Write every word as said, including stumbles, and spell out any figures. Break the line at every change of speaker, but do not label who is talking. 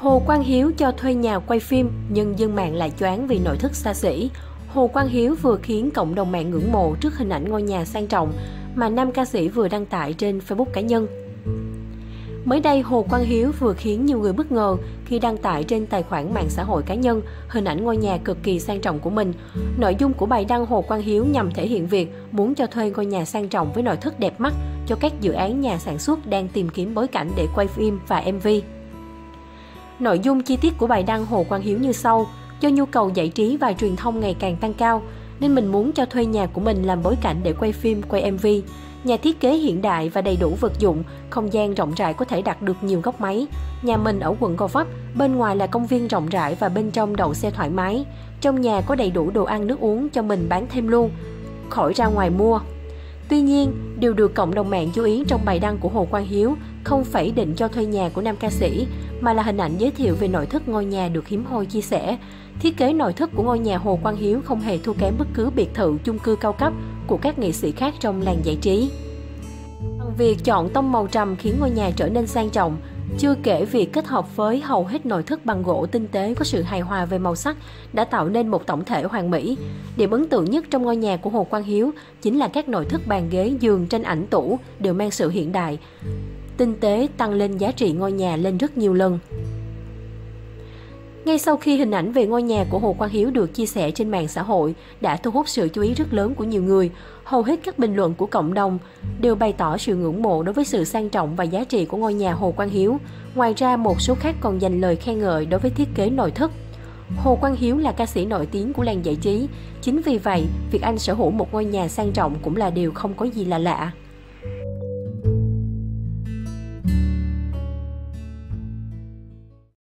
Hồ Quang Hiếu cho thuê nhà quay phim nhưng dân mạng lại choáng vì nội thất xa xỉ. Hồ Quang Hiếu vừa khiến cộng đồng mạng ngưỡng mộ trước hình ảnh ngôi nhà sang trọng mà nam ca sĩ vừa đăng tải trên Facebook cá nhân. Mới đây, Hồ Quang Hiếu vừa khiến nhiều người bất ngờ khi đăng tải trên tài khoản mạng xã hội cá nhân hình ảnh ngôi nhà cực kỳ sang trọng của mình. Nội dung của bài đăng Hồ Quang Hiếu nhằm thể hiện việc muốn cho thuê ngôi nhà sang trọng với nội thất đẹp mắt cho các dự án nhà sản xuất đang tìm kiếm bối cảnh để quay phim và em vê. Nội dung chi tiết của bài đăng Hồ Quang Hiếu như sau: do nhu cầu giải trí và truyền thông ngày càng tăng cao, nên mình muốn cho thuê nhà của mình làm bối cảnh để quay phim, quay em vê. Nhà thiết kế hiện đại và đầy đủ vật dụng, không gian rộng rãi có thể đặt được nhiều góc máy. Nhà mình ở quận Gò Vấp, bên ngoài là công viên rộng rãi và bên trong đậu xe thoải mái. Trong nhà có đầy đủ đồ ăn nước uống cho mình bán thêm luôn, khỏi ra ngoài mua. Tuy nhiên, điều được cộng đồng mạng chú ý trong bài đăng của Hồ Quang Hiếu không phải ý định cho thuê nhà của nam ca sĩ, mà là hình ảnh giới thiệu về nội thất ngôi nhà được hiếm hoi chia sẻ. Thiết kế nội thất của ngôi nhà Hồ Quang Hiếu không hề thua kém bất cứ biệt thự, chung cư cao cấp của các nghệ sĩ khác trong làng giải trí. Bằng việc chọn tông màu trầm khiến ngôi nhà trở nên sang trọng, chưa kể việc kết hợp với hầu hết nội thất bằng gỗ tinh tế có sự hài hòa về màu sắc đã tạo nên một tổng thể hoàn mỹ. Điểm ấn tượng nhất trong ngôi nhà của Hồ Quang Hiếu chính là các nội thất bàn ghế, giường, tranh ảnh, tủ đều mang sự hiện đại, tinh tế, tăng lên giá trị ngôi nhà lên rất nhiều lần. Ngay sau khi hình ảnh về ngôi nhà của Hồ Quang Hiếu được chia sẻ trên mạng xã hội đã thu hút sự chú ý rất lớn của nhiều người, hầu hết các bình luận của cộng đồng đều bày tỏ sự ngưỡng mộ đối với sự sang trọng và giá trị của ngôi nhà Hồ Quang Hiếu. Ngoài ra, một số khác còn dành lời khen ngợi đối với thiết kế nội thất. Hồ Quang Hiếu là ca sĩ nổi tiếng của làng giải trí, chính vì vậy, việc anh sở hữu một ngôi nhà sang trọng cũng là điều không có gì là lạ.